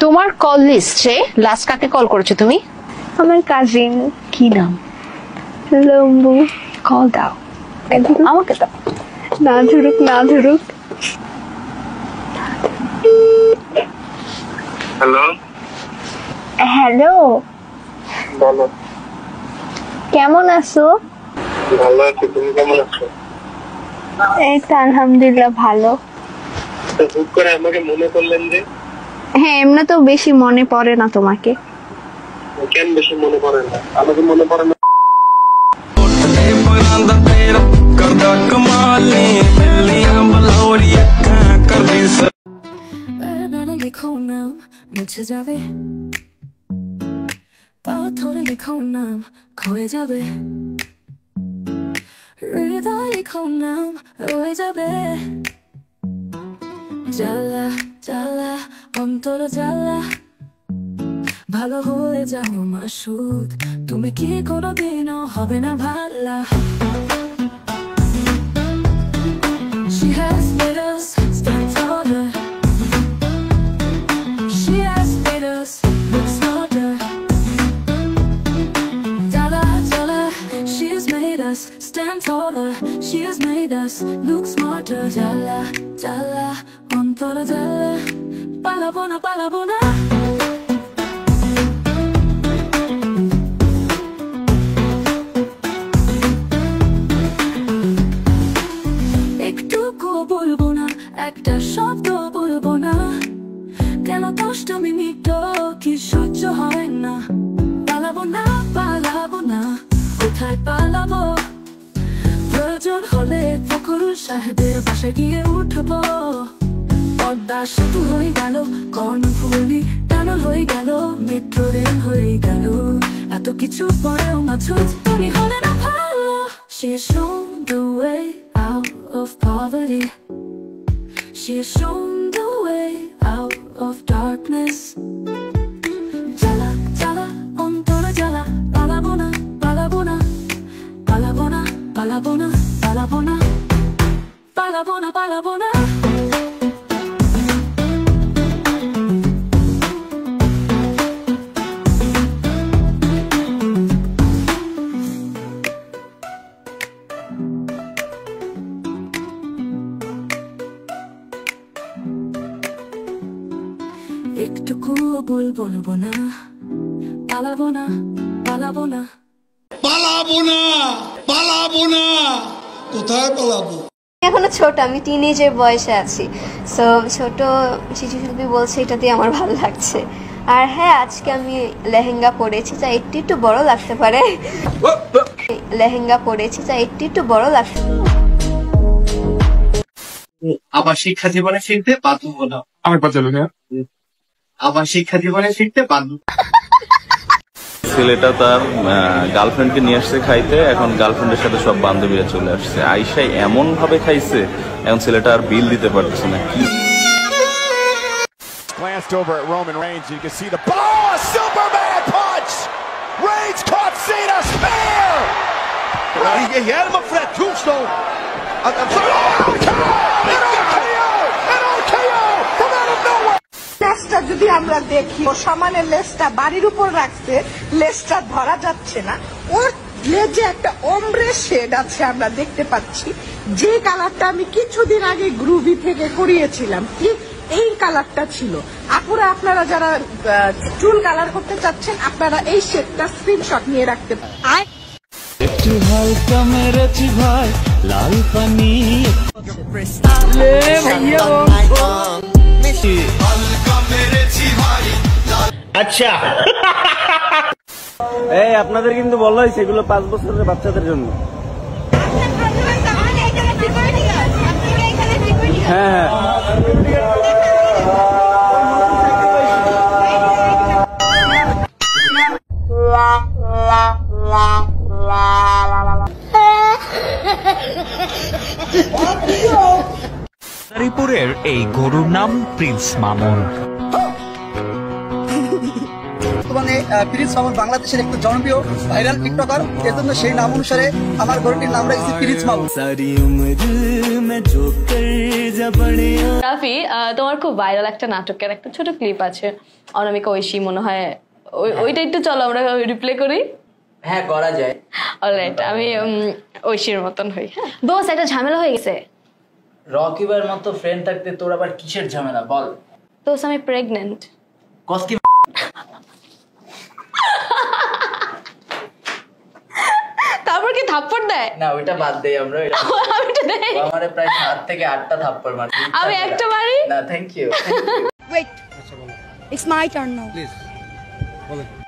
তোমার কল লিস্টে লাস্ট কাকে কল করেছো তুমি? আমার কাজিন। কি নাম? লম্বু। কল দাও আমাকে দাও। না ধরুক না ধরুক। হ্যালো হ্যালো, বলো। কেমন আছো? ভালো আছি, তুমি কেমন আছো? এই তো আলহামদুলিল্লাহ ভালো। হুট করে আমাকে মনে করলেন যে? হ্যাঁ, এমনি তো বেশি মনে পড়ে না তোমাকে। কেন বেশি মনে পড়ে না? আমাকে মনে পড়ে না? লিখো নাম মুছে যাবে, পাথরে লিখো নাম ক্ষয়ে যাবে, হৃদয় লিখো নাম রয়ে যাবে। জ্বালা জ্বালা অন্তর জ্বালা, ভালো হয়ে যাও মাসুদ, তুমি কি কোনোদিনও হবে না ভালা। She has made us stand taller. She has made us look smarter. Jala jala, she has made us stand taller. She has made us look smarter. Jala jala, ontara jala, palabona palabona. একটুকু বলবো না, একটা শব্দ বলবো না, কেন 10 minute কি সহ্য হয় না। পালাবো না পালাবো না, কোথায় পালাবো? প্রয়োজন হলে ফখর সাহেবের বাসায় গিয়ে উঠবো। পদ্মা সেতু হয়ে গেল, কর্ণফুলী টানেল হয়ে গেল, মেট্রো রেল হয়ে গেল, এত কিছু পরেও মাঝুদ তুমি হলে না ভালো। She's shown the way out of poverty. She's shown the way out of darkness. Jala jala ontara jala, palabona palabona palabona palabona palabona palabona palabona. একটুকু বলবো না, পালাবো না পালাবো না পালাবো না পালাবো না, কোথায় পালাবো? এখনো ছোট, আমি টিনেজের বয়সে আছি। সো ছোট শিশু শিল্পী বলছে, এটা দিয়ে আমার ভালো লাগছে। আর হ্যাঁ, আজকে আমি লেহেঙ্গা পরেছি, যা একটু বড় লাগতে পারে। লেহেঙ্গা পরেছি, যা একটু বড় লাগতে পারে। আবার শিক্ষা জীবনে ফিরতে বাধ্য হলো। আমি পাচ্ছিল না। আবার শিক্ষা জীবনে ফিরতে বাধ্য। ছেলেটা তার গার্লফ্রেন্ডকে নিয়ে আসছে খাইতে, এখন গার্লফ্রেন্ডের সাথে সব বান্ধবীরা চলে আসছে। আইসাই এমন ভাবে খাইছে, এখন ছেলেটা আর বিল দিতে পারতেছে না। Glanced over at Roman Reigns, you can see the oh, a Superman punch. Reigns caught Cena spear. He had him up for that tombstone. I'm sorry. লেজটা যদি আমরা দেখি, সমানের লেজটা বাড়ির উপর রাখছে, লেজটা ধরা যাচ্ছে না, ওর লেজে একটা ওমব্রে শেড আছে আমরা দেখতে পাচ্ছি, যে কালারটা আমি কিছুদিন আগে গ্রুভি থেকে করিয়েছিলাম, ঠিক এই কালারটা ছিল। আপুরা, আপনারা যারা চুল কালার করতে চাচ্ছেন, আপনারা এই শেডটা স্ক্রিনশট নিয়ে রাখতে পারেন। একটু হালকা মেরেছি ভাই লাল পানি, আচ্ছা, এই আপনাদের কিন্তু বলা হয়েছে এগুলো 5 বছরের বাচ্চাদের জন্য। হ্যাঁ ত্রিপুরের এই গরুর নাম প্রিন্স মামুন। বর্তমানে প্রিন্স মামুন বাংলাদেশের একটু জনপ্রিয় ভাইরাল টিকটকার, এর জন্য সেই নাম অনুসারে আমার ঘরটির নাম রেখেছি প্রিন্স মামুন। রাফি, তোমার খুব ভাইরাল একটা নাটকের একটা ছোট ক্লিপ আছে, অনামিকা ঐশী মনে হয়, ওইটা একটু চলো আমরা রিপ্লে করি। হ্যাঁ করা যায়। অলরাইট, আমি ঐশীর মতন হই। দোস্ত একটা ঝামেলা হয়ে গেছে। রকিবার মতো ফ্রেন্ড থাকতে তোর আবার কিসের ঝামেলা বল? দোস্ত আমি প্রেগনেন্ট। কস্কি তারপর কি থাপ্পড় দেয়? না ওইটা বাদ দেই আমরা, আমারে প্রায় 7 থেকে 8টা থাপ্পড় মারছে। আমি একটা মারি না thank you. Wait, it's my turn now. Please বলেন।